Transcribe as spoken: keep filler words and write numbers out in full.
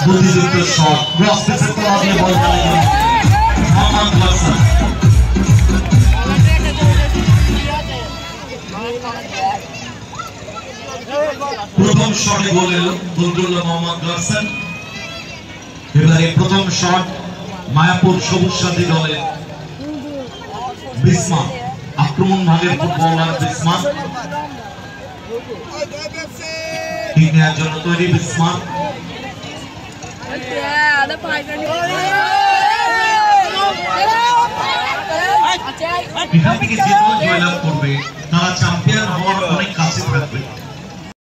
বুদ্ধিযুক্ত shot cross পেসের তলা দিয়ে বল খেলেন মোহাম্মদ হাসান। প্রথম শটে গোল এলো, গোল করল মোহাম্মদ হাসান। এবারে প্রথম শট মায়াপুর সবুজ সাথী দলের বিসমা, আক্রমণ ভাগের ফুটবলার বিসমা, ঠিক নেওয়ার জন্য তৈরি বিসমা। এখান থেকে যে দল জয়লাভ করবে তারা চ্যাম্পিয়ন হওয়ার অনেক কাছে থাকবে।